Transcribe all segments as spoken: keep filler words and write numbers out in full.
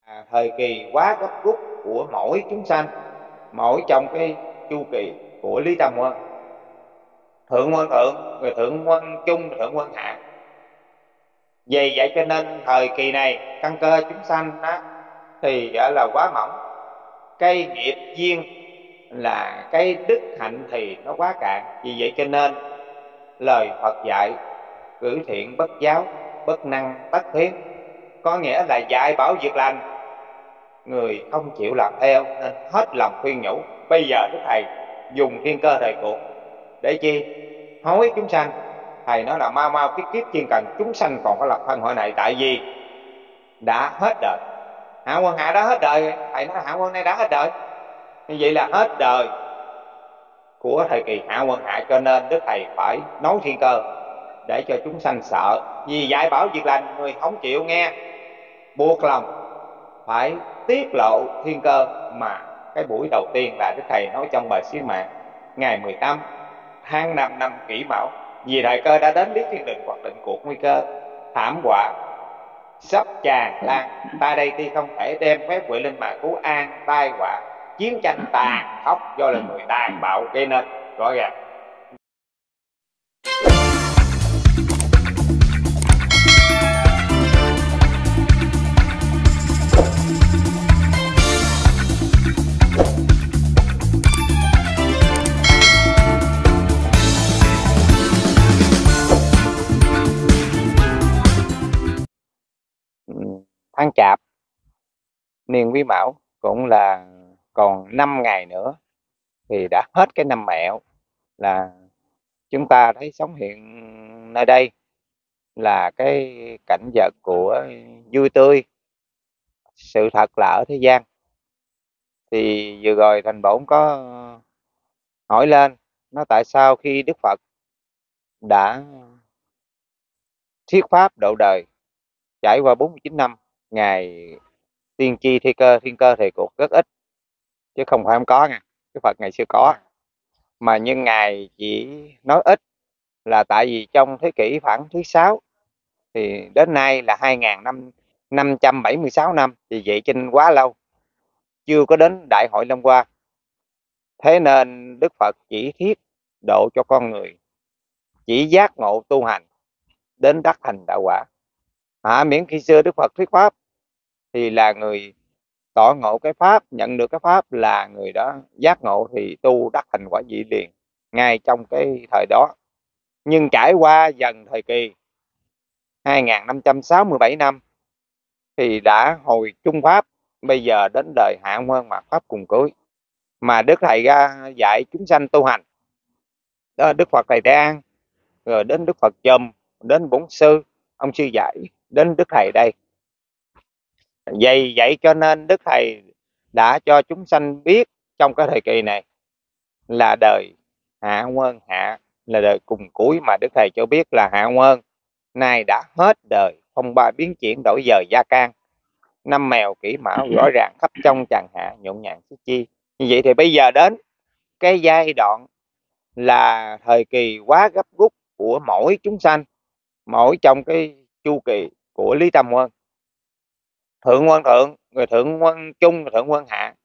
À, thời kỳ quá gấp rút của mỗi chúng sanh, mỗi trong cái chu kỳ của Lý Tâm Quân, thượng quân thượng, rồi thượng quân trung, thượng quân hạ. Vì vậy cho nên thời kỳ này căn cơ chúng sanh á, thì gọi là quá mỏng, cái nghiệp duyên là cái đức hạnh thì nó quá cạn. Vì vậy cho nên lời Phật dạy cử thiện bất giáo, bất năng tất thiến, có nghĩa là dạy bảo việc lành, người không chịu làm theo nên hết lòng khuyên nhủ. Bây giờ Đức Thầy dùng thiên cơ thời cuộc để chi? Hối chúng sanh. Thầy nói là mau mau kiết kiết chuyên cần chúng sanh còn có lập thân hội này, tại vì đã hết đời. Hạ quân hạ đã hết đời. Thầy nói hạ quân này đã hết đời, như vậy là hết đời của thời kỳ hạ quân hạ, cho nên Đức Thầy phải nói thiên cơ để cho chúng sanh sợ. Vì dạy bảo việc lành, người không chịu nghe, buộc lòng phải tiết lộ thiên cơ. Mà cái buổi đầu tiên là Đức Thầy nói trong bài Xuyến Mạng ngày mười tám tháng năm năm Kỷ Mão: vì thời cơ đã đến, lý thiên đình hoặc định cuộc nguy cơ, thảm họa sắp tràn lan, ta đây tuy không thể đem phép huệ linh mà cứu an tai họa, chiến tranh tàn khốc do là người tàn bạo gây nên. Rõ ràng tháng Chạp niên Quý Mão cũng là còn năm ngày nữa thì đã hết cái năm Mẹo. Là chúng ta thấy sống hiện nơi đây là cái cảnh vật của vui tươi, sự thật là ở thế gian. Thì vừa rồi Thành Bổn có hỏi lên, nó tại sao khi Đức Phật đã thuyết pháp độ đời trải qua bốn mươi chín năm, Ngài tiên tri thiên cơ thiên cơ thì cuộc rất ít, chứ không phải không có nha. Đức Phật ngày xưa có, mà nhưng Ngài chỉ nói ít là tại vì trong thế kỷ khoảng thứ sáu thì đến nay là hai nghìn năm trăm bảy mươi sáu năm, vì vậy cho nên quá lâu chưa có đến Đại hội Long Hoa. Thế nên Đức Phật chỉ thiết độ cho con người chỉ giác ngộ tu hành đến đắc thành đạo quả. À, miễn khi xưa Đức Phật thuyết pháp thì là người tỏ ngộ cái pháp, nhận được cái pháp là người đó giác ngộ thì tu đắc thành quả vị liền ngay trong cái thời đó. Nhưng trải qua dần thời kỳ hai nghìn năm trăm sáu mươi bảy năm thì đã hồi trung pháp, bây giờ đến đời Hạ Quân mạt pháp cùng cuối mà Đức Thầy ra dạy chúng sanh tu hành. Đó, Đức Phật Thầy Tây An, rồi đến Đức Phật Chùm, đến Bổn Sư, ông sư dạy, đến Đức Thầy đây. Vậy vậy cho nên Đức Thầy đã cho chúng sanh biết trong cái thời kỳ này là đời Hạ Quân hạ, là đời cùng cuối, mà Đức Thầy cho biết là Hạ Quân nay đã hết đời, phong ba biến chuyển đổi giờ gia can, năm Mèo Kỷ Mão rõ ràng khắp trong trần hạ, nhộn nhàng xích chi. Như vậy thì bây giờ đến cái giai đoạn là thời kỳ quá gấp rút của mỗi chúng sanh, mỗi trong cái chu kỳ của Lý Tâm Quân, thượng quân thượng, rồi thượng quân trung, rồi thượng quân hạ.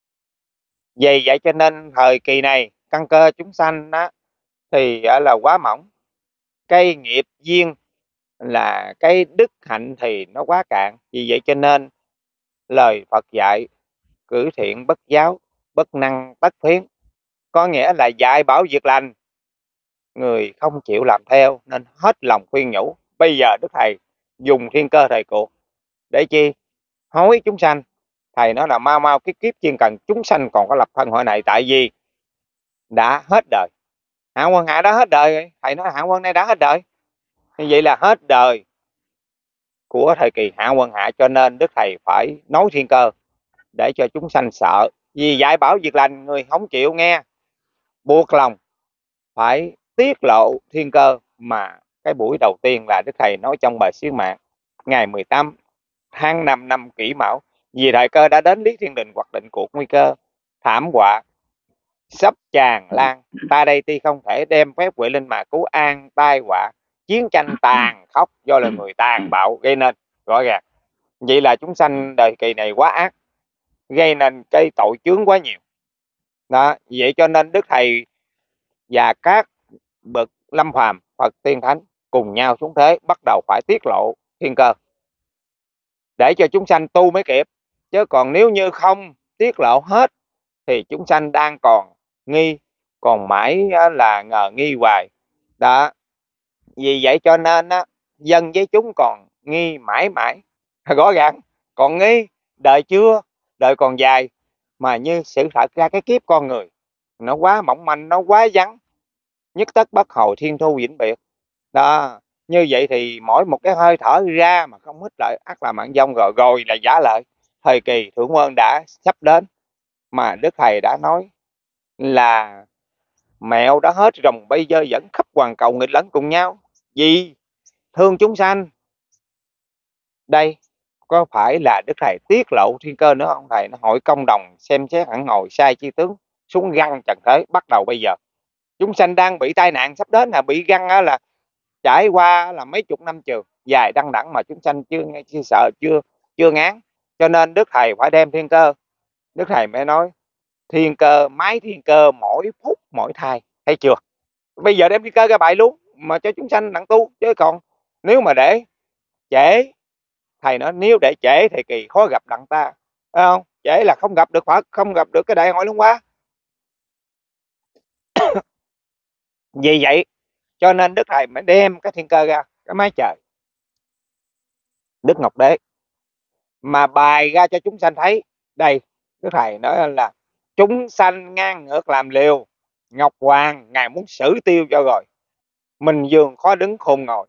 Vì vậy cho nên thời kỳ này căn cơ chúng sanh đó thì là quá mỏng, cái nghiệp duyên là cái đức hạnh thì nó quá cạn. Vì vậy cho nên lời Phật dạy cử thiện bất giáo, bất năng tất thiến, có nghĩa là dạy bảo việc lành, người không chịu làm theo nên hết lòng khuyên nhủ. Bây giờ Đức Thầy dùng thiên cơ thời cuộc để chi? Hối chúng sanh. Thầy nói là mau mau kiếp kiếp chuyên cần chúng sanh còn có lập thân hội này, tại vì đã hết đời. Hạ Quân hạ đã hết đời. Thầy nói Hạ Quân này đã hết đời, như vậy là hết đời của thời kỳ Hạ Quân hạ, cho nên Đức Thầy phải nói thiên cơ để cho chúng sanh sợ. Vì dạy bảo việc lành, người không chịu nghe, buộc lòng phải tiết lộ thiên cơ. Mà cái buổi đầu tiên là Đức Thầy nói trong bài Xuyến Mạng ngày mười tám tháng năm năm Kỷ Mão: vì thời cơ đã đến, lý thiên đình hoặc định cuộc nguy cơ, thảm họa sắp tràn lan, ta đây tuy không thể đem phép huệ linh mà cứu an tai họa, chiến tranh tàn khốc do là người tàn bạo gây nên. Rõ ràng Vậy là chúng sanh đời kỳ này quá ác, gây nên cái tội chướng quá nhiều. Đó, vậy cho nên Đức Thầy và các bậc lâm phàm, Phật tiên thánh cùng nhau xuống thế, bắt đầu phải tiết lộ thiên cơ để cho chúng sanh tu mới kịp. Chứ còn nếu như không tiết lộ hết thì chúng sanh đang còn nghi, còn mãi là ngờ nghi hoài. Đó, vì vậy cho nên á, dân với chúng còn nghi mãi mãi, rõ ràng còn nghi. Đời chưa, đời còn dài, mà như sự thật ra cái kiếp con người nó quá mỏng manh, nó quá vắng, nhất tất bất hồi, thiên thu vĩnh biệt. Đó, như vậy thì mỗi một cái hơi thở ra mà không hít lại ắt là mạng vong, rồi rồi là giả lợi. Thời kỳ thượng quân đã sắp đến, mà Đức Thầy đã nói là mẹo đã hết, rồng bây giờ dẫn khắp hoàn cầu nghịch lẫn cùng nhau vì thương chúng sanh. Đây có phải là Đức Thầy tiết lộ thiên cơ nữa không thầy? Nó hội công đồng xem xét hẳn ngồi sai chi tướng xuống găng trần thế, bắt đầu bây giờ chúng sanh đang bị tai nạn sắp đến, là bị găng á, là trải qua là mấy chục năm trường dài đăng đẳng mà chúng sanh chưa nghe, chưa sợ, chưa chưa ngán. Cho nên Đức Thầy phải đem thiên cơ. Đức Thầy mới nói thiên cơ, máy thiên cơ mỗi phút mỗi thai, thấy chưa? Bây giờ đem thiên cơ ra bài luôn mà cho chúng sanh nặng tu. Chứ còn nếu mà để trễ, thầy nói nếu để trễ thì kỳ khó gặp đặng ta, phải không? Trễ là không gặp được Phật, không gặp được cái đại hội Luân Hoa. Vì vậy cho nên Đức Thầy mới đem cái thiên cơ ra, cái mái trời Đức Ngọc Đế mà bài ra cho chúng sanh thấy. Đây, Đức Thầy nói là chúng sanh ngang ngược làm liều, Ngọc Hoàng ngài muốn xử tiêu cho rồi, mình giường khó đứng khôn ngồi.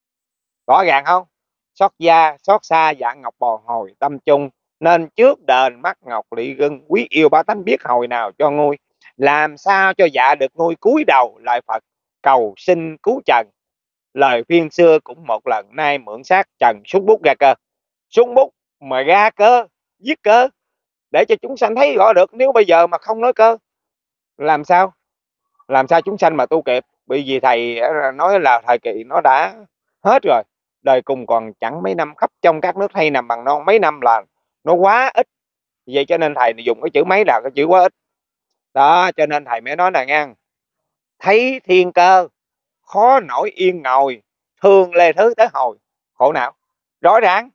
Rõ ràng không? Xót da xót xa dạng ngọc bò hồi tâm chung, nên trước đền mắt ngọc lị gân, quý yêu ba tánh biết hồi nào cho nguôi. Làm sao cho dạ được nguôi, cúi đầu lại Phật cầu xin cứu trần. Lời phiên xưa cũng một lần, nay mượn xác trần súng bút ra cơ. Súng bút mà ra cơ, viết cơ để cho chúng sanh thấy rõ được. Nếu bây giờ mà không nói cơ, làm sao làm sao chúng sanh mà tu kịp? Bởi vì thầy nói là thời kỳ nó đã hết rồi, đời cùng còn chẳng mấy năm, khắp trong các nước hay nằm bằng non mấy năm là nó quá ít. Vậy cho nên thầy dùng cái chữ mấy là cái chữ quá ít. Đó, cho nên thầy mới nói là ngang, thấy thiên cơ khó nổi yên ngồi, thương lê thứ tới hồi khổ não. Rõ ràng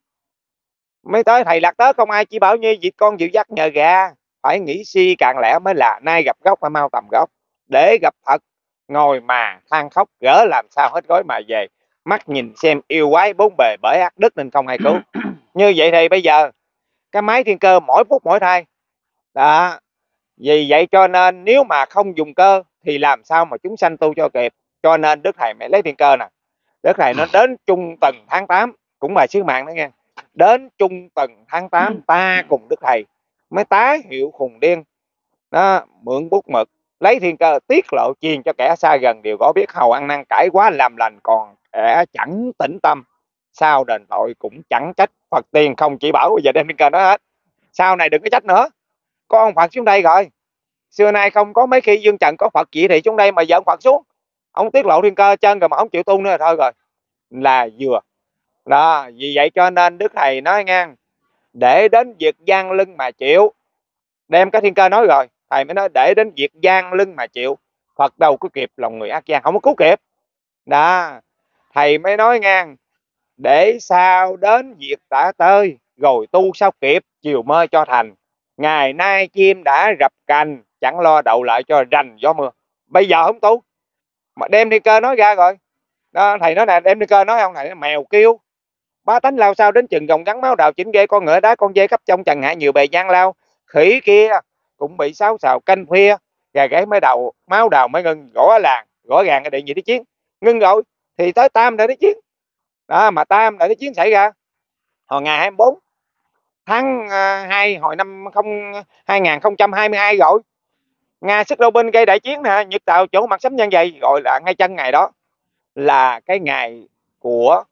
mới tới thầy lạc tới không ai chỉ bảo như việc con dịu dắt nhờ gà, phải nghĩ si càng lẽ mới là nay gặp gốc phải mau tầm gốc. Để gặp Phật ngồi mà than khóc, gỡ làm sao hết gói mà về, mắt nhìn xem yêu quái bốn bề bởi ác đức nên không ai cứu. Như vậy thì bây giờ cái máy thiên cơ mỗi phút mỗi thai. Đó, vì vậy cho nên nếu mà không dùng cơ thì làm sao mà chúng sanh tu cho kịp. Cho nên Đức Thầy mới lấy thiên cơ nè. Đức Thầy nó đến trung tuần tháng tám, cũng bài sứ mạng đó nghe. Đến trung tuần tháng tám, ta cùng Đức Thầy mới tái hiệu khùng điên. Đó, mượn bút mực lấy thiên cơ tiết lộ truyền cho kẻ xa gần đều có biết, hầu ăn năn cải quá làm lành, còn kẻ chẳng tĩnh tâm sao đền tội cũng chẳng trách. Phật tiền không chỉ bảo, bây giờ đem thiên cơ nói hết, sau này đừng có trách nữa. Có ông Phật xuống đây rồi, xưa nay không có mấy khi dương trần có Phật chỉ thị xuống đây mà giờ ông Phật xuống, ông tiết lộ thiên cơ chân rồi mà ông chịu tu nữa là thôi rồi là vừa. Đó, vì vậy cho nên Đức Thầy nói ngang, để đến việc gian lưng mà chịu. Đem cái thiên cơ nói rồi, thầy mới nói để đến việc gian lưng mà chịu, Phật đâu có kịp lòng người ác gian, không có cứu kịp. Đó, thầy mới nói ngang, để sao đến việc tả tơi, rồi tu sao kịp chiều mơ cho thành. Ngày nay chim đã rập cành, chẳng lo đậu lại cho rành gió mưa. Bây giờ không tu mà đem thiên cơ nói ra rồi. Đó, thầy nói nè, đem thiên cơ nói không, thầy nói mèo kêu ba tánh lao sao đến chừng gồng gắn máu đào chỉnh ghê, con ngựa đá con dê khắp trong trần hạ nhiều bề gian lao. Khỉ kia cũng bị sáu xào canh khuya, gà gáy mới đầu máu đào mới ngưng. Rõ làng rõ ràng cái đệ nhị thế chiến ngưng rồi thì tới tam đại thế chiến. Đó, mà tam đại thế chiến xảy ra hồi ngày hai mươi bốn tháng hai hồi năm hai nghìn không trăm hai mươi hai rồi. Nga sức đâu binh gây đại chiến nè, Nhật Tàu chỗ mặt sấm nhân dày, gọi là ngay chân ngày đó là cái ngày của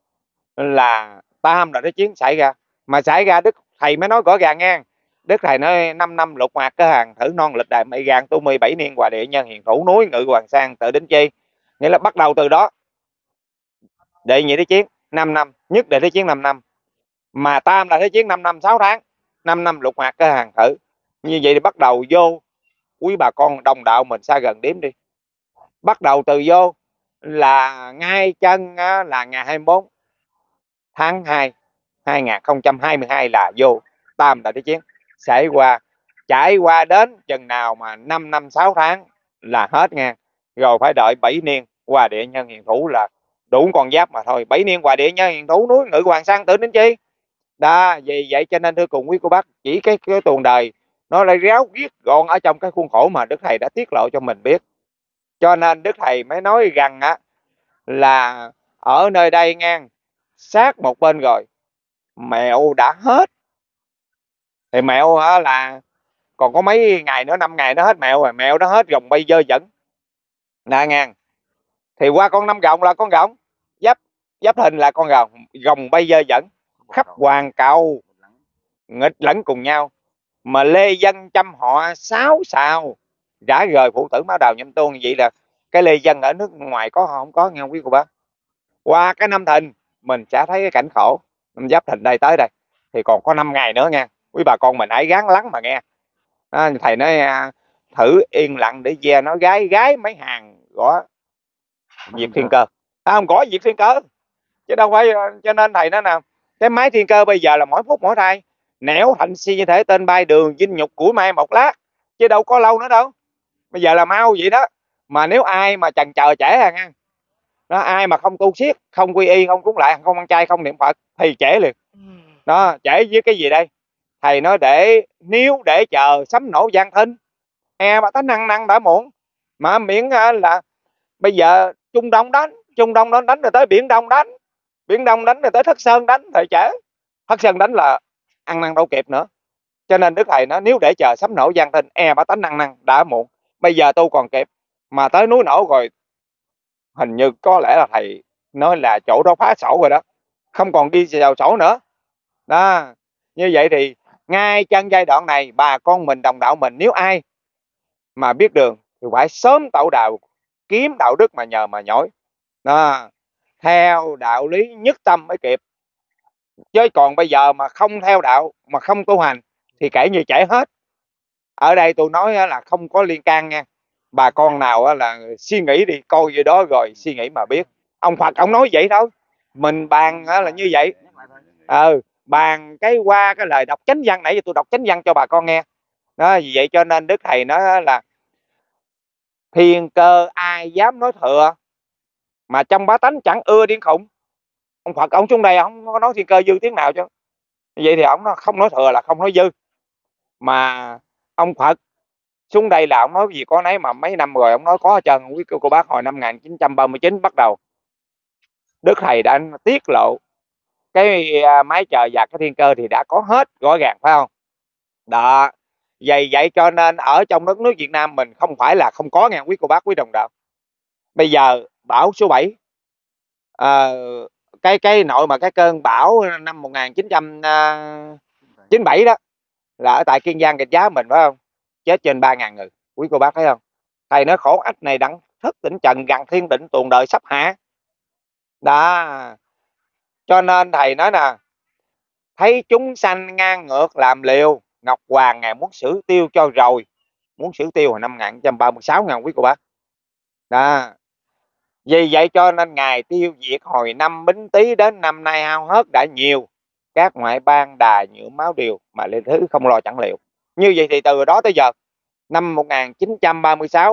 là tam đại thế chiến xảy ra. Mà xảy ra Đức Thầy mới nói rõ ràng nha. Đức Thầy nói năm năm lục mạc cơ hàng thử non lịch đại mây gan tu mười bảy niên hòa địa nhân hiền thủ núi ngự hoàng sang tự đến chi. Nghĩa là bắt đầu từ đó đệ nhị thế chiến năm năm, nhất đệ thế chiến năm năm, mà tam là thế chiến năm năm sáu tháng, năm năm lục hoạt cơ hàng thử. Như vậy thì bắt đầu vô, quý bà con đồng đạo mình xa gần đếm đi, bắt đầu từ vô là ngay chân là ngày hai mươi bốn tháng hai hai nghìn không trăm hai mươi hai là vô tam đại thế chiến xảy qua, trải qua đến chừng nào mà năm năm sáu tháng là hết nha, rồi phải đợi bảy niên qua địa nhân hiền thủ là đủ con giáp mà thôi. Bảy niên qua địa nhân hiền thủ núi ngự hoàng sang tưởng đến chi đó. Vì vậy cho nên thưa cùng quý cô bác, chỉ cái cái tuồng đời nó lại ráo riết gọn ở trong cái khuôn khổ mà Đức Thầy đã tiết lộ cho mình biết, cho nên Đức Thầy mới nói rằng á là ở nơi đây ngang sát một bên rồi mẹo đã hết, thì mẹo á là còn có mấy ngày nữa, năm ngày nó hết mẹo rồi, mẹo nó hết gồng bay dơ dẫn nè ngang, thì qua con năm gồng là con gồng giáp, giáp thìn là con gồng gồng bay dơ dẫn, khắp hoàng cầu nghịch lẫn cùng nhau, mà lê dân chăm họ sáu sao rã rời phụ tử máu đào nhâm tuôn. Vậy là cái lê dân ở nước ngoài có không có nghe không quý cô bác. Qua cái năm thìn mình sẽ thấy cái cảnh khổ, năm giáp thìn đây tới đây thì còn có năm ngày nữa nha quý bà con mình hãy gắng lắng mà nghe. À, thầy nói à, thử yên lặng để ve nó gái gái mấy hàng gõ diệt thiên cơ, à, không gõ diệt thiên cơ chứ đâu phải. Cho nên thầy nói nào, cái máy thiên cơ bây giờ là mỗi phút mỗi thay, nẻo thành si như thể tên bay đường dinh nhục của mai một lát, chứ đâu có lâu nữa đâu, bây giờ là mau vậy đó. Mà nếu ai mà chần chờ trễ à nha, đó, ai mà không tu siết, không quy y, không cúng lại, không ăn chay, không niệm Phật thì trễ liền đó. Trễ với cái gì đây? Thầy nói để nếu để chờ sấm nổ giang thinh e mà tánh năng năng đã muộn, mà miễn là bây giờ Trung Đông đánh, Trung Đông nó đánh rồi tới Biển Đông đánh, Biển Đông đánh rồi tới Thất Sơn đánh thì trễ, Thất Sơn đánh là ăn năn đâu kịp nữa. Cho nên Đức Thầy nói nếu để chờ sấm nổ giang thinh e bá tánh năng năng đã muộn, bây giờ tu còn kịp, mà tới núi nổ rồi hình như có lẽ là thầy nói là chỗ đó phá sổ rồi đó, không còn ghi vào sổ nữa đó. Như vậy thì ngay chân giai đoạn này bà con mình đồng đạo mình nếu ai mà biết đường thì phải sớm tẩu đạo kiếm đạo đức mà nhờ mà nhỏi đó, theo đạo lý nhất tâm mới kịp, chứ còn bây giờ mà không theo đạo mà không tu hành thì kể như chảy hết. Ở đây tôi nói là không có liên can nha, bà con nào là suy nghĩ đi, coi gì đó rồi suy nghĩ mà biết. Ông Phật ông nói vậy thôi, mình bàn là như vậy. ờ Bàn cái qua cái lời đọc chánh văn, nãy giờ tôi đọc chánh văn cho bà con nghe đó. Vì vậy cho nên Đức Thầy nói là thiên cơ ai dám nói thừa, mà trong bá tánh chẳng ưa điên khùng. Ông Phật ông xuống đây ông có nói thiên cơ dư tiếng nào chứ, vậy thì ông nó không nói thừa là không nói dư. Mà ông Phật xuống đây là ông nói gì có nấy, mà mấy năm rồi ông nói có hết trơn. Quý cô, cô bác hồi năm một nghìn chín trăm ba mươi chín bắt đầu Đức Thầy đã tiết lộ cái mái trời và cái thiên cơ thì đã có hết rõ ràng phải không đó. Vậy vậy cho nên ở trong đất nước Việt Nam mình không phải là không có nha quý cô bác quý đồng đạo. Bây giờ bão số bảy, à, cái cái nội mà cái cơn bão năm một nghìn chín trăm chín mươi bảy đó là ở tại Kiên Giang Gạch Giá mình phải không, chết trên ba ngàn người quý cô bác thấy không. Thầy nói khổ ách này đặng thức tỉnh trần gần thiên định tuồng đời sắp hạ đó. Cho nên thầy nói nè, thấy chúng sanh ngang ngược làm liều, Ngọc Hoàng ngài muốn xử tiêu cho rồi, muốn xử tiêu hồi năm một nghìn chín trăm ba mươi sáu ngàn quý cô bác đó. Vì vậy cho nên ngài tiêu diệt hồi năm Bính Tý đến năm nay hao hớt đã nhiều, các ngoại bang đà nhuộm máu điều mà lên thứ không lo chẳng liệu. Như vậy thì từ đó tới giờ năm một nghìn chín trăm ba mươi sáu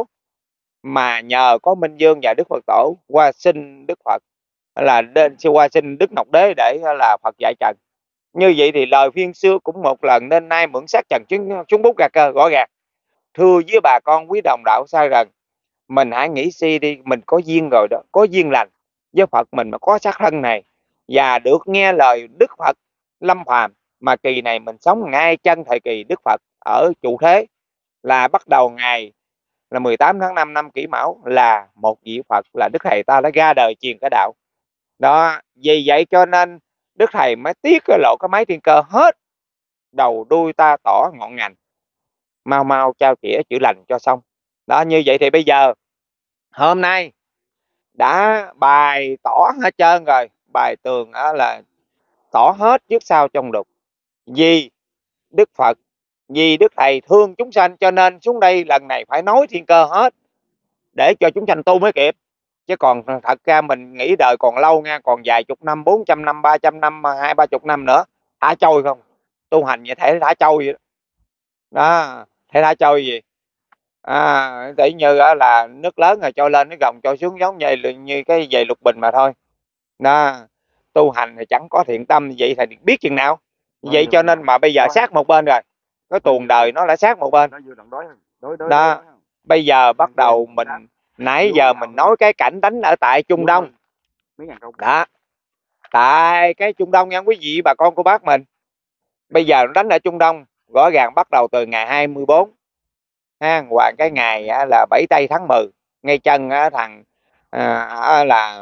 mà nhờ có Minh Vương và Đức Phật Tổ qua xin Đức Phật là đến qua xin Đức Ngọc Đế để là Phật dạy trần. Như vậy thì lời phiên xưa cũng một lần nên nay mượn sát trần chúng bút ra cơ rõ ràng. Thưa với bà con quý đồng đạo xa gần, mình hãy nghĩ si đi, mình có duyên rồi đó, có duyên lành với Phật mình mà có xác thân này và được nghe lời Đức Phật lâm phàm, mà kỳ này mình sống ngay chân thời kỳ Đức Phật ở trụ thế, là bắt đầu ngày là mười tám tháng năm năm Kỷ Mão là một vị Phật, là Đức Thầy ta đã ra đời truyền cái đạo đó. Vì vậy cho nên Đức Thầy mới tiết cái lộ cái máy thiên cơ hết đầu đuôi ta tỏ ngọn ngành, mau mau trao chĩa chữa lành cho xong đó. Như vậy thì bây giờ hôm nay đã bài tỏ hết trơn rồi, bài tường đó là tỏ hết trước sau trong đục. Vì Đức Phật, vì Đức Thầy thương chúng sanh cho nên xuống đây lần này phải nói thiên cơ hết để cho chúng sanh tu mới kịp. Chứ còn thật ra mình nghĩ đời còn lâu nha, còn vài chục năm, bốn trăm năm, ba trăm năm, hai ba chục năm nữa thả trôi không. Tu hành như thể thả trôi vậy đó, đó thể thả trôi gì à, tỷ như là nước lớn rồi trôi lên, nước gồng trôi xuống, giống như như cái dây lục bình mà thôi đó. Tu hành thì chẳng có thiện tâm vậy thì biết chừng nào. Vậy cho nên mà bây giờ sát một bên rồi, cái tuồng đời nó đã sát một bên đó. Bây giờ bắt đầu mình, nãy giờ mình nói cái cảnh đánh ở tại Trung Đông đó, tại cái Trung Đông nha quý vị bà con cô bác mình. Bây giờ nó đánh ở Trung Đông rõ ràng bắt đầu từ ngày hai mươi bốn ha, qua cái ngày là bảy tây tháng mười, ngay chân thằng à, là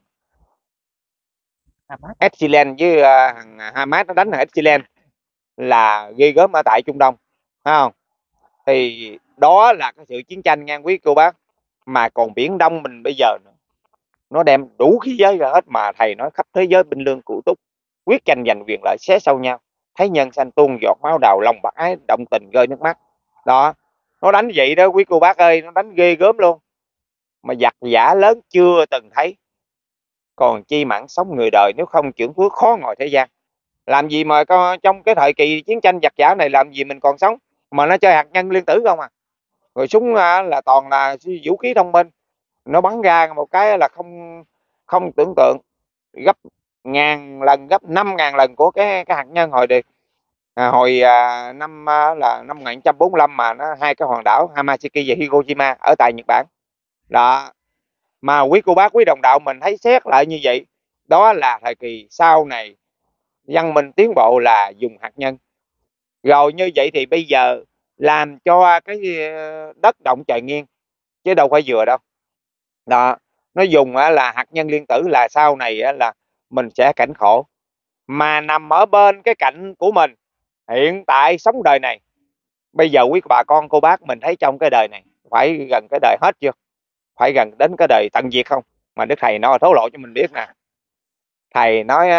Israel với thằng Hamas nó đánh thằng Israel là ghi gớm ở tại Trung Đông, phải không? Thì đó là cái sự chiến tranh nha quý cô bác. Mà còn Biển Đông mình bây giờ nó đem đủ khí giới ra hết, mà thầy nói khắp thế giới binh lương cụ túc, quyết tranh giành quyền lợi xé sâu nhau, thấy nhân sanh tuôn giọt máu đào, lòng bạc ái động tình rơi nước mắt đó. Nó đánh vậy đó quý cô bác ơi, nó đánh ghê gớm luôn, mà giặc giả lớn chưa từng thấy. Còn chi mạng sống người đời, nếu không chuyển phước khó ngồi thế gian. Làm gì mà có, trong cái thời kỳ chiến tranh giặc giả này làm gì mình còn sống, mà nó chơi hạt nhân liên tử không à. Rồi súng là toàn là vũ khí thông minh, nó bắn ra một cái là không không tưởng tượng, gấp ngàn lần, gấp năm ngàn lần của cái cái hạt nhân hồi đi à, hồi à, năm à, là năm một nghìn chín trăm bốn mươi lăm mà nó hai cái hòn đảo Hamasaki và Hiroshima ở tại Nhật Bản đó. Mà quý cô bác quý đồng đạo mình thấy xét lại như vậy, đó là thời kỳ sau này văn minh tiến bộ là dùng hạt nhân. Rồi như vậy thì bây giờ làm cho cái đất động trời nghiêng, chứ đâu phải vừa đâu đó. Nó dùng là hạt nhân liên tử là sau này là mình sẽ cảnh khổ. Mà nằm ở bên cái cạnh của mình hiện tại sống đời này, bây giờ quý bà con cô bác mình thấy trong cái đời này phải gần cái đời hết chưa, phải gần đến cái đời tận diệt không. Mà Đức Thầy nói thấu lộ cho mình biết nè, Thầy nói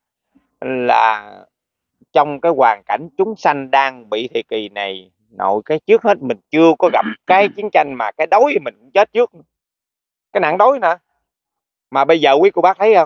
là trong cái hoàn cảnh chúng sanh đang bị thời kỳ này, nội cái trước hết mình chưa có gặp cái chiến tranh mà cái đói mình cũng chết trước, cái nạn đói nữa. Mà bây giờ quý cô bác thấy không,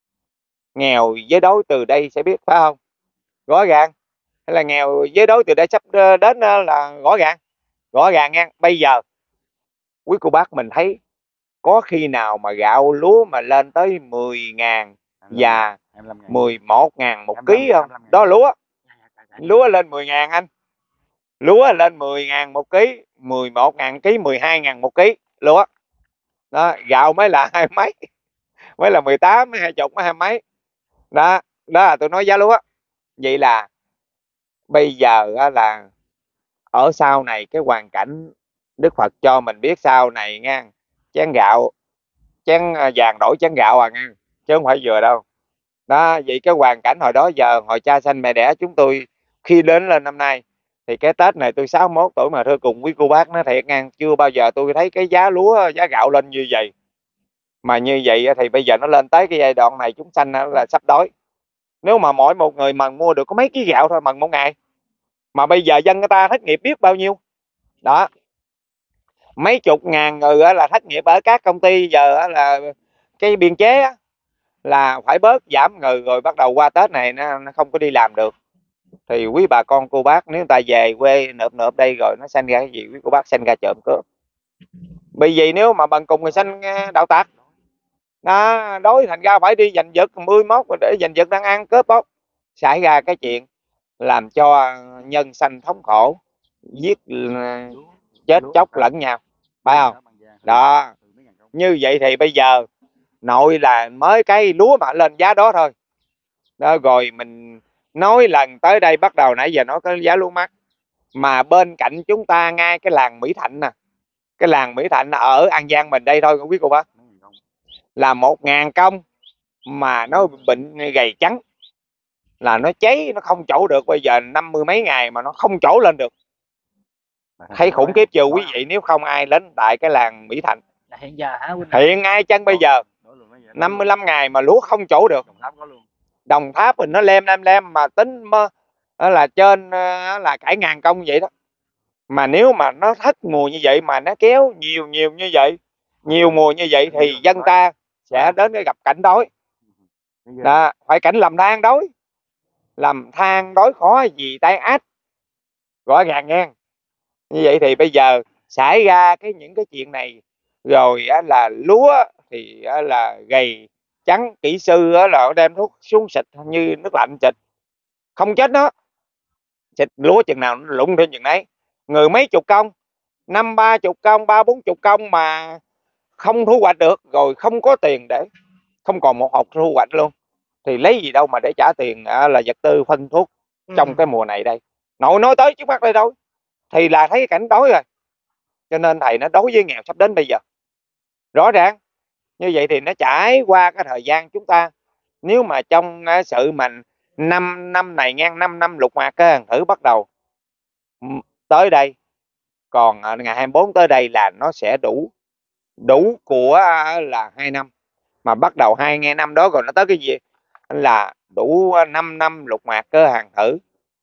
nghèo với đói từ đây sẽ biết, phải không? Rõ ràng. Hay là nghèo với đói từ đây sắp đến là rõ ràng, rõ ràng nha. Bây giờ quý cô bác mình thấy có khi nào mà gạo lúa mà lên tới mười ngàn và mười một ngàn một ký không? Đó lúa, lúa lên mười ngàn anh, lúa lên mười ngàn một ký, mười một ngàn ký, mười hai ngàn một ký lúa đó. Gạo mới là hai mấy, mới là mười tám, hai chục, hai mấy đó. Đó là tôi nói giá lúa. Vậy là bây giờ là ở sau này cái hoàn cảnh Đức Phật cho mình biết sau này nha, chén gạo, chén vàng đổi chén gạo à nha, chứ không phải vừa đâu đó. Vậy cái hoàn cảnh hồi đó giờ, hồi cha sanh mẹ đẻ chúng tôi khi đến lên năm nay thì cái Tết này tôi sáu mươi mốt tuổi mà thưa cùng quý cô bác nói thiệt nha, chưa bao giờ tôi thấy cái giá lúa, giá gạo lên như vậy. Mà như vậy thì bây giờ nó lên tới cái giai đoạn này chúng sanh là sắp đói. Nếu mà mỗi một người mà mua được có mấy ký gạo thôi, mần một ngày, mà bây giờ dân người ta thất nghiệp biết bao nhiêu đó. Mấy chục ngàn người là thất nghiệp ở các công ty giờ là cái biên chế là phải bớt giảm người, rồi bắt đầu qua Tết này nó, nó không có đi làm được. Thì quý bà con cô bác nếu người ta về quê nộp nộp đây rồi nó sanh ra cái gì quý cô bác? Sanh ra trộm cướp. Bởi vì nếu mà bằng cùng người sanh đạo tặc đó, đối thành ra phải đi giành giật mươi mốt để giành giật đang ăn cướp bóc, xảy ra cái chuyện làm cho nhân sanh thống khổ, giết chết chóc lẫn nhau, phải không? Đó. Như vậy thì bây giờ nội là mới cái lúa mà lên giá đó thôi đó. Rồi mình nói lần tới đây bắt đầu nãy giờ nói cái giá lúa mắc, mà bên cạnh chúng ta ngay cái làng Mỹ Thạnh nè, cái làng Mỹ Thạnh ở An Giang mình đây thôi, không biết cô bác, là một ngàn công mà nó bệnh gầy trắng, là nó cháy nó không trổ được. Bây giờ năm mươi mấy ngày mà nó không trổ lên được, thấy khủng khiếp chưa quý vị? Nếu không ai đến tại cái làng Mỹ Thạnh hiện giờ hả? Hiện ngay chân bây giờ năm mươi lăm ngày mà lúa không trổ được Đồng Tháp mình nó lem lem lem mà tính mơ là trên là cả ngàn công vậy đó. Mà nếu mà nó thất mùa như vậy mà nó kéo nhiều nhiều như vậy, nhiều mùa như vậy thì dân ta sẽ đến cái gặp cảnh đói. Đó, phải cảnh lầm than đói, lầm than đói khó vì tai ách, rõ ràng nha. Như vậy thì bây giờ xảy ra cái những cái chuyện này rồi á, là lúa thì á, là gầy trắng, kỹ sư á, là đem thuốc xuống xịt như nước lạnh xịt không chết nó, xịt lúa chừng nào nó lụng thêm chừng đấy. Người mấy chục công, năm ba chục công, ba bốn chục công mà không thu hoạch được, rồi không có tiền để, không còn một hột thu hoạch luôn, thì lấy gì đâu mà để trả tiền à, là vật tư phân thuốc trong ừ. cái mùa này đây. Nội nói tới trước mắt đây đâu thì là thấy cảnh đói rồi. Cho nên thầy nó đối với nghèo sắp đến bây giờ rõ ràng. Như vậy thì nó trải qua cái thời gian chúng ta, nếu mà trong sự mình năm năm này ngang năm năm lục mạc cái hàng thử bắt đầu tới đây, còn ngày hai mươi bốn tới đây là nó sẽ đủ đủ của là hai năm, mà bắt đầu hai nghe năm đó rồi nó tới cái gì là đủ năm năm lục mạc cơ hàng thử.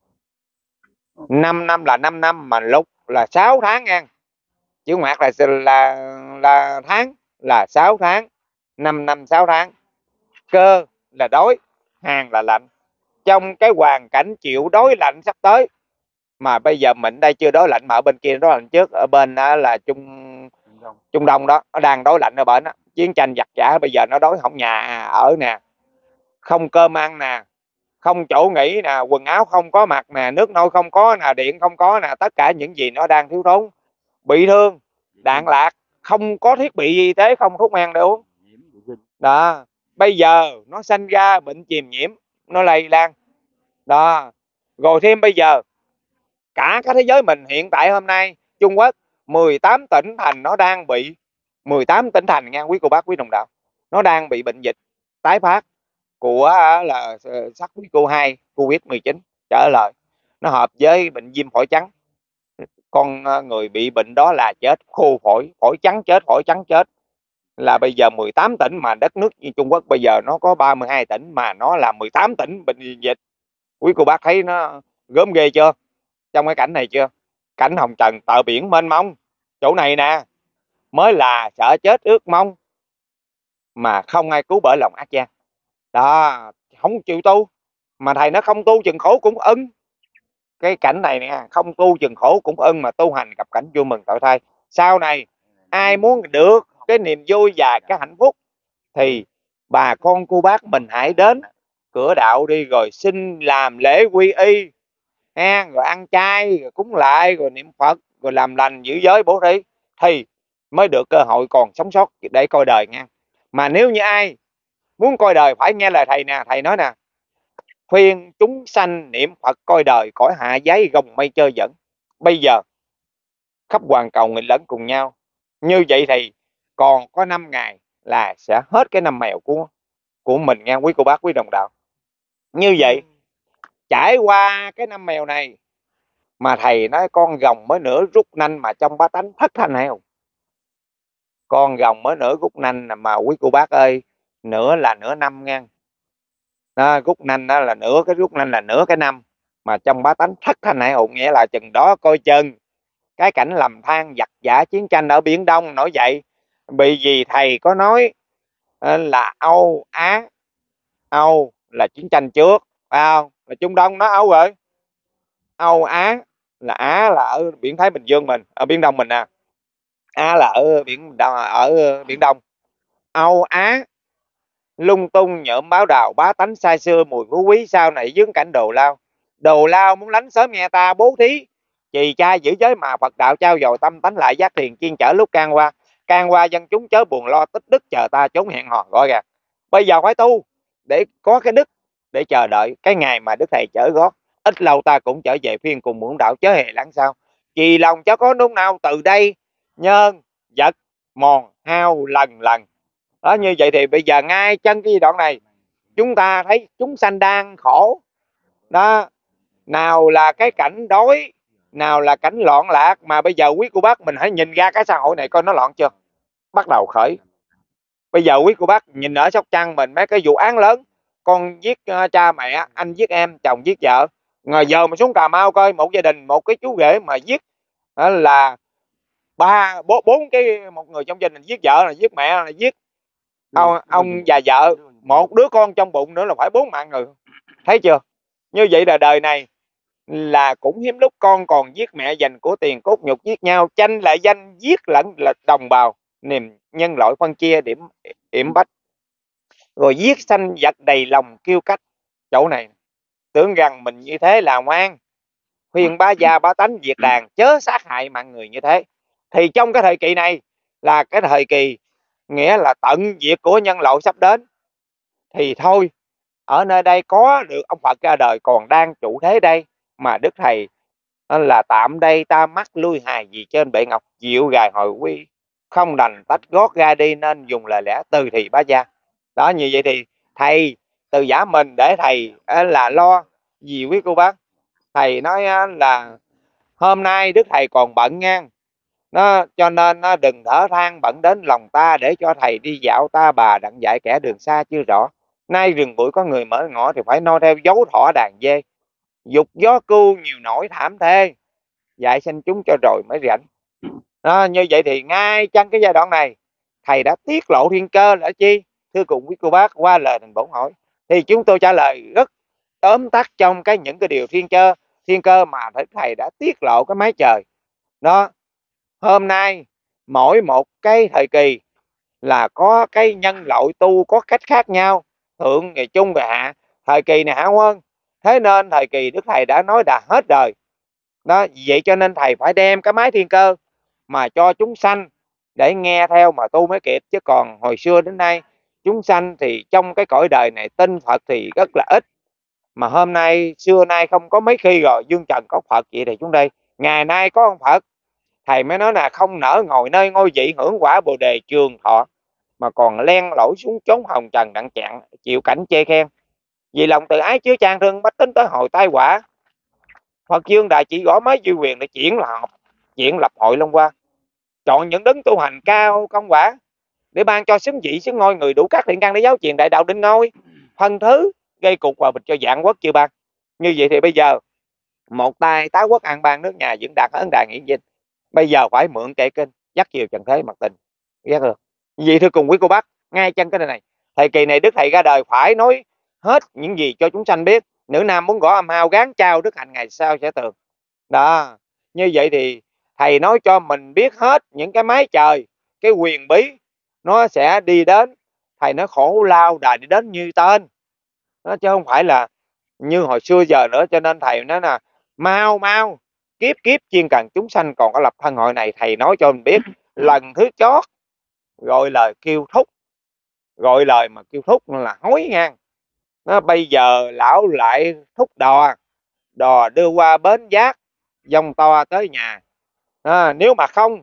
Năm năm là năm năm mà lục là sáu tháng nha, chữ mạc là là là tháng, là sáu tháng, năm năm sáu tháng. Cơ là đói, hàng là lạnh. Trong cái hoàn cảnh chịu đói lạnh sắp tới, mà bây giờ mình đây chưa đói lạnh mà ở bên kia đói lạnh trước, ở bên đó là Trung Trung Đông đó, nó đang đói lạnh ở bên đó, chiến tranh giặc giả, bây giờ nó đói không nhà ở nè, không cơm ăn nè, không chỗ nghỉ nè, quần áo không có mặc nè, nước nôi không có nè, điện không có nè, tất cả những gì nó đang thiếu thốn, bị thương, đạn lạc, không có thiết bị y tế, không thuốc men để uống. Đó, bây giờ nó sanh ra bệnh truyền nhiễm, nó lây lan. Đó, rồi thêm bây giờ cả cái thế giới mình hiện tại hôm nay, Trung Quốc mười tám tỉnh thành nó đang bị, mười tám tỉnh thành nha quý cô bác quý đồng đạo, nó đang bị bệnh dịch tái phát của là SARS cô hai, Covid mười chín trở lại. Nó hợp với bệnh viêm phổi trắng, con người bị bệnh đó là chết khô phổi, phổi trắng chết, phổi trắng chết. Là bây giờ mười tám tỉnh, mà đất nước như Trung Quốc bây giờ nó có ba mươi hai tỉnh mà nó là mười tám tỉnh bệnh dịch. Quý cô bác thấy nó gớm ghê chưa, trong cái cảnh này chưa? Cảnh hồng trần tờ biển mênh mông, chỗ này nè mới là sợ chết ướt mông mà không ai cứu bởi lòng ác gian. Đó, không chịu tu, mà thầy nó không tu chừng khổ cũng ưng. Cái cảnh này nè, không tu chừng khổ cũng ưng, mà tu hành gặp cảnh vui mừng tội thay. Sau này ai muốn được cái niềm vui và cái hạnh phúc thì bà con cô bác mình hãy đến cửa đạo đi, rồi xin làm lễ quy y ha, rồi ăn chay, rồi cúng lại, rồi niệm Phật, rồi làm lành giữ giới bố thí, thì mới được cơ hội còn sống sót để coi đời nha. Mà nếu như ai muốn coi đời phải nghe lời thầy nè, thầy nói nè, khuyên chúng sanh niệm Phật coi đời, cõi hạ giấy gồng mây chơi dẫn. Bây giờ khắp hoàn cầu nghịch lẫn cùng nhau, như vậy thì còn có năm ngày là sẽ hết cái năm mèo của của mình nha quý cô bác quý đồng đạo. Như vậy trải qua cái năm mèo này mà thầy nói con rồng mới nửa rút nanh mà trong bá tánh thất thanh hay không? Con rồng mới nửa rút nanh mà quý cô bác ơi, nửa là nửa năm nha. Đó, rút nanh đó là nửa, cái rút nanh là nửa cái năm, mà trong bá tánh thất thanh hải hùng, nghĩa là chừng đó coi chừng cái cảnh lầm than giặc giả chiến tranh ở Biển Đông nổi dậy. Vì vì thầy có nói là Âu Á, Âu là chiến tranh trước, phải không? Là Trung Đông nó Âu rồi, Âu Á là Á là ở biển Thái Bình Dương mình, ở Biển Đông mình nè, Á là ở biển ở Biển Đông. Âu Á lung tung nhộm báo đào, bá tánh sai xưa mùi phú quý, sau này dướng cảnh đồ lao. Đồ lao muốn lánh sớm nghe ta bố thí, trì cha giữ giới mà Phật đạo trao dồi tâm tánh lại giác thiền chiên chở lúc can qua. Can qua dân chúng chớ buồn lo tích đức chờ ta trốn hẹn hò. Gọi kìa, bây giờ phải tu để có cái đức, để chờ đợi cái ngày mà Đức Thầy chở gót. Ít lâu ta cũng trở về phiên cùng muộn đạo chớ hề lắng sao. Trì lòng cháu có lúc nào từ đây nhân vật mòn hao lần lần. Đó, như vậy thì bây giờ ngay chân cái đoạn này chúng ta thấy chúng sanh đang khổ đó, nào là cái cảnh đói, nào là cảnh loạn lạc, mà bây giờ quý cô bác mình hãy nhìn ra cái xã hội này coi nó loạn chưa. Bắt đầu khởi, bây giờ quý cô bác nhìn ở Sóc Trăng mình mấy cái vụ án lớn, con giết uh, cha mẹ, anh giết em, chồng giết vợ. Ngồi giờ mà xuống Cà Mau coi một gia đình, một cái chú rể mà giết uh, là ba bốn bốn cái, một người trong gia đình giết vợ là giết mẹ là giết ông ông và vợ, một đứa con trong bụng nữa là phải bốn mạng người. Thấy chưa? Như vậy là đời này là cũng hiếm lúc con còn giết mẹ dành của tiền cốt nhục, giết nhau tranh lại danh, giết lẫn là đồng bào, niềm nhân loại phân chia điểm điểm bách, rồi giết sanh vật đầy lòng kiêu cách. Chỗ này tưởng rằng mình như thế là ngoan, khuyên bá gia bá tánh diệt đàn, chớ sát hại mạng người như thế. Thì trong cái thời kỳ này là cái thời kỳ nghĩa là tận diệt của nhân loại sắp đến, thì thôi ở nơi đây có được ông Phật ra đời còn đang trụ thế đây, mà Đức Thầy là tạm đây ta mắc lui hài gì trên bệ ngọc, diệu gài hồi quy, không đành tách gót ra đi, nên dùng lời lẽ từ thì bá gia. Đó, như vậy thì thầy từ giả mình để thầy là lo gì quý cô bác. Thầy nói là hôm nay Đức Thầy còn bận ngang, nó cho nên nó đừng thở than bận đến lòng ta, để cho thầy đi dạo ta bà đặng dạy kẻ đường xa chưa rõ. Nay rừng bụi có người mở ngõ, thì phải noi theo dấu thỏ đàn dê, dục gió cưu nhiều nỗi thảm thê, dạy sanh chúng cho rồi mới rảnh. Đó, như vậy thì ngay trong cái giai đoạn này thầy đã tiết lộ thiên cơ là chi? Thưa cùng quý cô bác, qua lời thành bổn hỏi thì chúng tôi trả lời rất tóm tắt trong cái những cái điều thiên cơ thiên cơ mà thầy đã tiết lộ cái mái trời đó. Hôm nay mỗi một cái thời kỳ là có cái nhân loại tu có cách khác nhau, thượng ngày trung và hạ, thời kỳ này hạ hơn, thế nên thời kỳ Đức Thầy đã nói đã hết đời đó. Vậy cho nên thầy phải đem cái máy thiên cơ mà cho chúng sanh để nghe theo mà tu mới kịp. Chứ còn hồi xưa đến nay chúng sanh thì trong cái cõi đời này tin Phật thì rất là ít, mà hôm nay xưa nay không có mấy khi rồi dương trần có Phật. Vậy thì chúng đây ngày nay có ông Phật, thầy mới nói là không nỡ ngồi nơi ngôi vị hưởng quả bồ đề trường thọ, mà còn len lỏi xuống chốn hồng trần đặng chặn chịu cảnh chê khen. Vì lòng từ ái chứa chan thương, bách tính tới hồi tai quả, Phật dương đại chỉ gõ mấy duy quyền để chuyển là học chuyển lập hội Long Hoa, chọn những đấng tu hành cao công quả để ban cho xứng vị xứng ngôi, người đủ các thiện căn để giáo truyền đại đạo định ngôi, phân thứ gây cục hòa bình cho vạn quốc chư ban. Như vậy thì bây giờ một tay tá quốc an bang nước nhà diễn đạt ấn đàn hiển dinh, bây giờ phải mượn kệ kinh dắt chiều trần thế mặt tình, ghét được. Vậy thưa cùng quý cô bác, ngay chân cái này thời kỳ này Đức Thầy ra đời phải nói hết những gì cho chúng sanh biết. Nữ nam muốn gõ âm hao gán trao đức hạnh ngày sau sẽ tường đó. Như vậy thì thầy nói cho mình biết hết những cái mái trời, cái quyền bí nó sẽ đi đến. Thầy nói khổ lao đài đi đến như tên nó, chứ không phải là như hồi xưa giờ nữa. Cho nên thầy nói là mau mau kiếp kiếp chuyên cần chúng sanh còn có lập thân hội này. Thầy nói cho mình biết lần thứ chót gọi lời kêu thúc, gọi lời mà kêu thúc là hối ngang. Nó bây giờ lão lại thúc đò, đò đưa qua bến giác, dòng to tới nhà. À, nếu mà không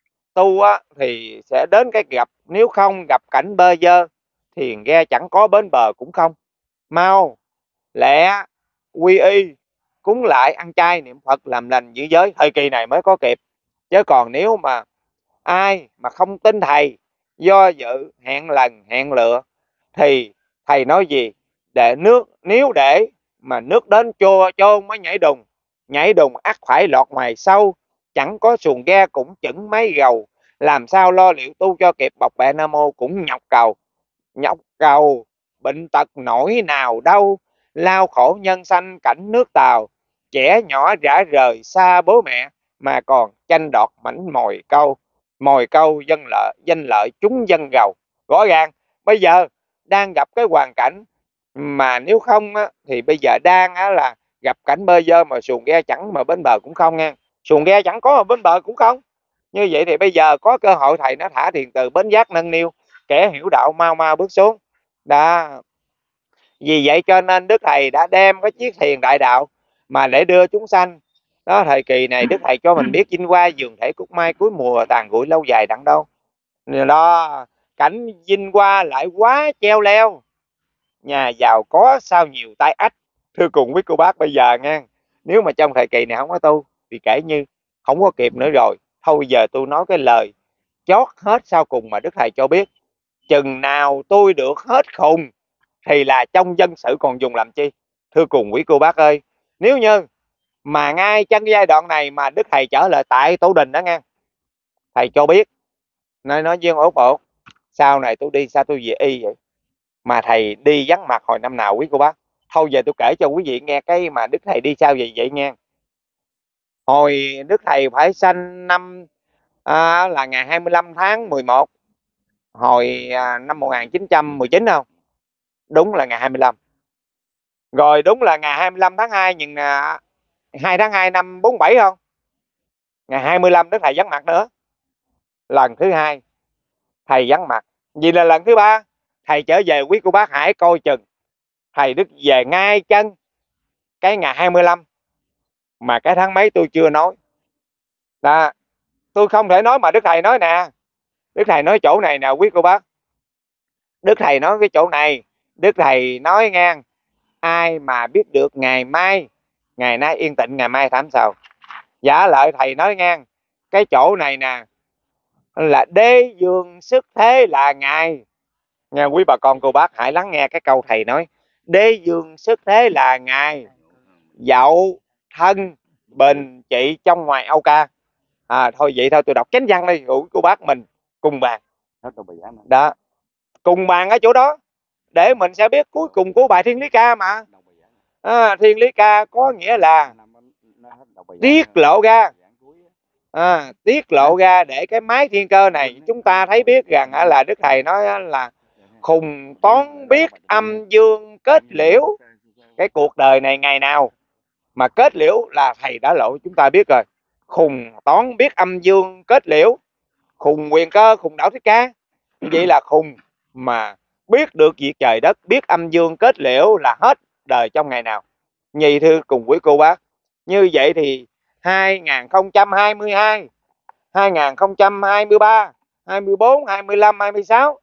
tu á, thì sẽ đến cái gặp, nếu không gặp cảnh bơ vơ, thuyền ghe chẳng có bến bờ cũng không. Mau lẹ quy y cúng lại ăn chay niệm Phật làm lành giữ giới, thời kỳ này mới có kịp. Chứ còn nếu mà ai mà không tin thầy, do dự hẹn lần hẹn lựa, thì thầy nói gì để nước, nếu để mà nước đến chô chôn mới nhảy đùng, nhảy đùng ắt phải lọt ngoài sâu, chẳng có xuồng ghe cũng chững mấy gầu, làm sao lo liệu tu cho kịp bọc bẹ nam mô cũng nhọc cầu. Nhọc cầu bệnh tật nổi nào đâu, lao khổ nhân sanh cảnh nước Tàu, trẻ nhỏ rã rời xa bố mẹ, mà còn tranh đoạt mảnh mồi câu, mồi câu dân lợi danh lợi chúng dân giàu. Rõ ràng bây giờ đang gặp cái hoàn cảnh mà nếu không á, thì bây giờ đang á, là gặp cảnh bơ vơ mà xuồng ghe chẳng mà bến bờ cũng không nha, xuồng ghe chẳng có mà bến bờ cũng không. Như vậy thì bây giờ có cơ hội thầy nó thả thiền từ bến giác nâng niu, kẻ hiểu đạo mau mau bước xuống đó. Vì vậy cho nên Đức Thầy đã đem cái chiếc thuyền đại đạo mà để đưa chúng sanh đó. Thời kỳ này Đức Thầy cho mình biết vinh hoa vườn thể cúc mai cuối mùa tàn gụi lâu dài đặng đâu đó. Cảnh vinh hoa lại quá treo leo, nhà giàu có sao nhiều tai ách. Thưa cùng quý cô bác, bây giờ nha, nếu mà trong thời kỳ này không có tu thì kể như không có kịp nữa rồi. Thôi giờ tôi nói cái lời chót hết sau cùng mà Đức Thầy cho biết: chừng nào tôi được hết khùng thì là trong dân sự còn dùng làm chi? Thưa cùng quý cô bác ơi, nếu như mà ngay trong giai đoạn này mà Đức Thầy trở lại tại Tổ Đình đó nghe, Thầy cho biết, nói nói với ông Út, Út sau này tôi đi sao tôi về y vậy, mà Thầy đi vắng mặt hồi năm nào quý cô bác? Thôi giờ tôi kể cho quý vị nghe cái mà Đức Thầy đi sao vậy vậy nghe. Hồi Đức Thầy phải sanh năm à, là ngày hai mươi lăm tháng mười một hồi à, năm một nghìn chín trăm mười chín không? Đúng là ngày hai mươi lăm. Rồi đúng là ngày hai mươi lăm tháng hai, nhưng à, hai tháng hai năm bốn bảy không? Ngày hai mươi lăm Đức Thầy vắng mặt nữa. Lần thứ hai Thầy vắng mặt. Vì là lần thứ ba Thầy trở về, quý cô bác hãy coi chừng. Thầy Đức về ngay chân cái ngày hai mươi lăm, mà cái tháng mấy tôi chưa nói. Đó, tôi không thể nói mà Đức Thầy nói nè. Đức Thầy nói chỗ này nè quý cô bác. Đức Thầy nói cái chỗ này, Đức Thầy nói ngang, ai mà biết được ngày mai, ngày nay yên tĩnh, ngày mai thảm sao. Giả lợi Thầy nói ngang, cái chỗ này nè là đế dương sức thế là ngày. Nghe quý bà con cô bác hãy lắng nghe cái câu Thầy nói. Đế dương sức thế là ngày, dậu thân bình trị trong ngoài Âu Ca. À thôi vậy thôi tôi đọc chánh văn đi, quý cô bác mình cùng bàn. Đó, cùng bàn ở chỗ đó để mình sẽ biết cuối cùng của bài Thiên Lý Ca mà. À, Thiên Lý Ca có nghĩa là tiết lộ ra, à, tiết lộ ra để cái máy thiên cơ này chúng ta thấy biết rằng là Đức Thầy nói là khùng toán biết âm dương kết liễu. Cái cuộc đời này ngày nào mà kết liễu là Thầy đã lộ chúng ta biết rồi. Khùng toán biết âm dương kết liễu, khùng quyền cơ, khùng đảo Thích Ca. Vậy là khùng mà biết được việc trời đất, biết âm dương kết liễu là hết đời trong ngày nào. Nhì thưa cùng quý cô bác, như vậy thì hai nghìn không trăm hai mươi hai, hai nghìn không trăm hai mươi ba, hai mươi bốn, hai mươi lăm, hai mươi sáu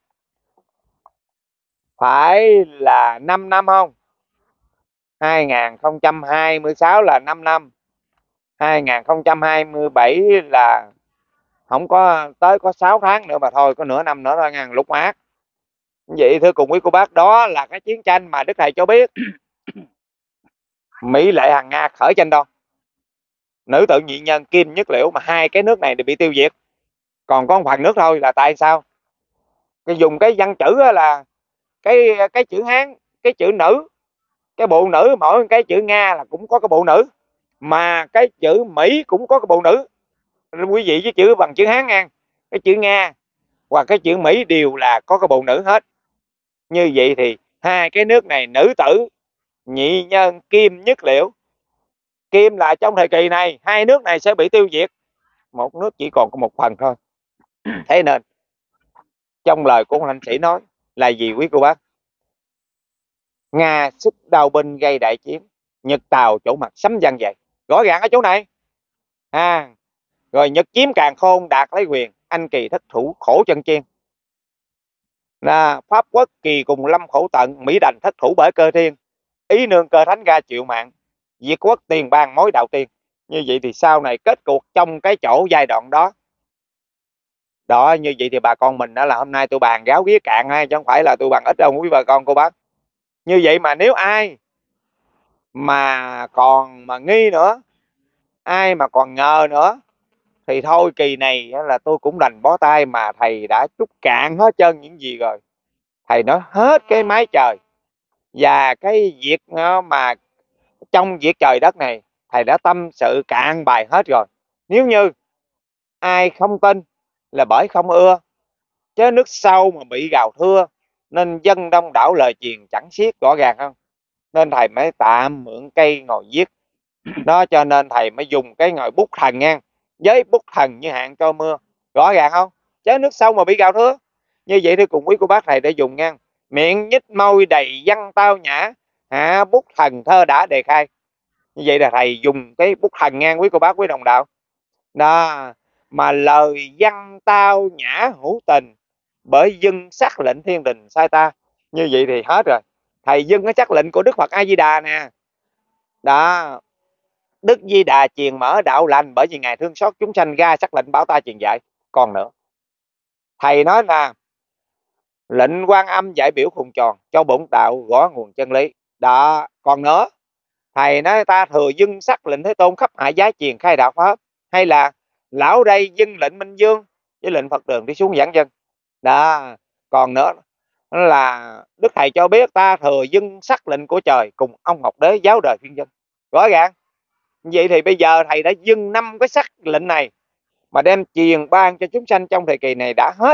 phải là năm năm không? hai nghìn không trăm hai mươi sáu là năm năm, hai nghìn không trăm hai mươi bảy là không có tới, có sáu tháng nữa mà thôi, có nửa năm nữa thôi ngàn lúc mát. Vậy thưa cùng quý cô bác, đó là cái chiến tranh mà Đức Thầy cho biết. Mỹ Lệ Hằng Nga khởi tranh đâu, nữ tự nhị nhân kim nhất liễu, mà hai cái nước này đều bị tiêu diệt, còn có một phần nước thôi. Là tại sao? Cái dùng cái văn chữ là cái cái chữ Hán, cái chữ nữ, cái bộ nữ, mỗi cái chữ Nga là cũng có cái bộ nữ, mà cái chữ Mỹ cũng có cái bộ nữ. Quý vị với chữ bằng chữ Hán nha, cái chữ Nga hoặc cái chữ Mỹ đều là có cái bộ nữ hết. Như vậy thì hai cái nước này nữ tử nhị nhân kim nhất liễu. Kim là trong thời kỳ này hai nước này sẽ bị tiêu diệt, một nước chỉ còn có một phần thôi. Thế nên trong lời của ông lãnh sĩ nói là gì quý cô bác? Nga sức đao binh gây đại chiến, Nhật Tàu chỗ mặt sấm vang vậy. Rõ ràng ở chỗ này. À, rồi Nhật chiếm càn khôn đạt lấy quyền, Anh kỳ thất thủ khổ chân chiên. Là Pháp quốc kỳ cùng lâm khổ tận, Mỹ đành thất thủ bởi cơ thiên, Ý nương cơ thánh ra chịu mạng, Việt quốc tiền bang mối đạo tiên. Như vậy thì sau này kết cuộc trong cái chỗ giai đoạn đó. Đó, như vậy thì bà con mình đó là hôm nay tôi bàn gáo ghía cạn hay, chứ không phải là tôi bàn ít đâu quý bà con cô bác. Như vậy mà nếu ai mà còn mà nghi nữa, ai mà còn ngờ nữa, thì thôi kỳ này là tôi cũng đành bó tay, mà Thầy đã trút cạn hết trơn những gì rồi. Thầy nói hết cái mái trời và cái việc mà trong việc trời đất này, Thầy đã tâm sự cạn bài hết rồi. Nếu như ai không tin là bởi không ưa, chứ nước sâu mà bị gào thưa, nên dân đông đảo lời truyền chẳng xiết, rõ ràng không? Nên Thầy mới tạm mượn cây ngồi viết. Đó, cho nên Thầy mới dùng cái ngòi bút thần nha, với bút thần như hạn cho mưa, rõ ràng không? Chứ nước sông mà bị gào thưa. Như vậy thì cùng quý cô bác Thầy đã dùng nha, miệng nhích môi đầy văn tao nhã, hạ bút thần thơ đã đề khai. Như vậy là Thầy dùng cái bút thần nha quý cô bác quý đồng đạo. Đó, mà lời văn tao nhã hữu tình, bởi dưng sắc lệnh thiên đình sai ta. Như vậy thì hết rồi. Thầy dưng cái sắc lệnh của Đức Phật A Di Đà nè. Đó, Đức Di Đà truyền mở đạo lành, bởi vì Ngài thương xót chúng sanh ra sắc lệnh bảo ta truyền dạy. Còn nữa, Thầy nói là Lệnh Quan Âm giải biểu khùng tròn, cho bổn đạo gõ nguồn chân lý. Đó, còn nữa, thầy nói ta thừa dưng sắc lệnh Thế Tôn khắp hải giá truyền khai đạo pháp, hay là lão đây dưng lệnh Minh Dương với lệnh Phật Đường đi xuống giảng dân. Đó, còn nữa là Đức Thầy cho biết ta thừa dưng sắc lệnh của trời cùng ông Ngọc Đế giáo đời phiên dân. Rõ ràng. Vậy thì bây giờ thầy đã dưng năm cái sắc lệnh này mà đem truyền ban cho chúng sanh trong thời kỳ này đã hết,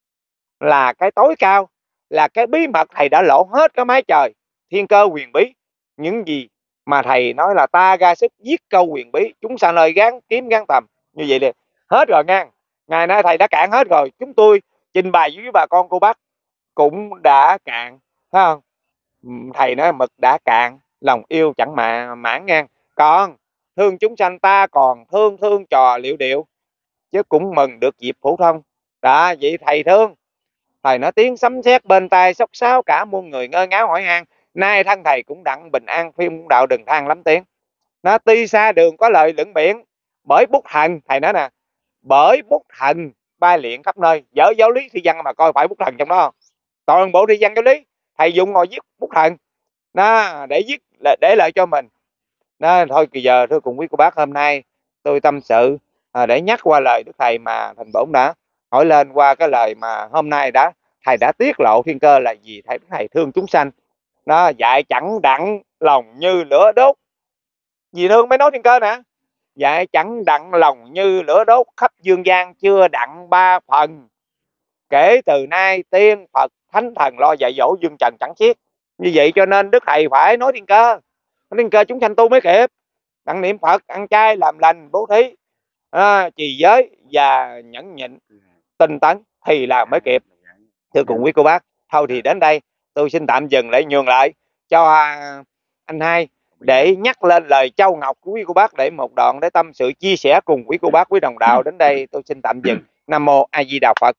là cái tối cao, là cái bí mật thầy đã lộ hết cái mái trời thiên cơ quyền bí. Những gì mà thầy nói là ta ra sức giết câu quyền bí, chúng sanh ơi gán kiếm gán tầm, như vậy thì hết rồi nha. Ngày nay thầy đã cạn hết rồi, chúng tôi trình bày với bà con cô bác cũng đã cạn, phải không? Thầy nói mực đã cạn, lòng yêu chẳng mà mãn ngang. Còn thương chúng sanh ta còn thương thương trò liệu điệu, chứ cũng mừng được dịp phổ thông. Đó, vậy thầy thương. Thầy nói tiếng sấm sét bên tai sóc sáo, cả muôn người ngơ ngáo hỏi han. Nay thân thầy cũng đặng bình an, phim đạo đừng than lắm tiếng. Nó tuy xa đường có lời lưỡng biển, bởi bút thần, thầy nói nè, bởi bút thần bay luyện khắp nơi. Dở giáo lý thi văn mà coi phải bút thần trong đó không? Toàn bộ thi văn giáo lý thầy dùng ngồi viết bút thần đó, để viết để lại cho mình đó. Thôi kỳ giờ thưa cùng quý cô bác, hôm nay tôi tâm sự à, để nhắc qua lời Đức Thầy mà thành bổn đã hỏi lên, qua cái lời mà hôm nay đã thầy đã tiết lộ thiên cơ là gì. Thầy thầy thương chúng sanh nó dạy chẳng đặng lòng như lửa đốt, vì thương mới nói thiên cơ nè. Dạy chẳng đặng lòng như lửa đốt, khắp dương gian chưa đặng ba phần. Kể từ nay tiên Phật thánh thần lo dạy dỗ dương trần chẳng xiết. Như vậy cho nên Đức Thầy phải nói thiên cơ. Nói thiên cơ chúng sanh tu mới kịp. Đặng niệm Phật, ăn chay, làm lành, bố thí, à, trì giới và nhẫn nhịn, tinh tấn thì là mới kịp. Thưa cùng quý cô bác, thôi thì đến đây tôi xin tạm dừng để nhường lại cho anh hai để nhắc lên lời châu ngọc của quý cô bác để một đoạn để tâm sự chia sẻ cùng quý cô bác, quý đồng đạo. Đến đây tôi xin tạm dừng. Nam mô A Di Đà Phật.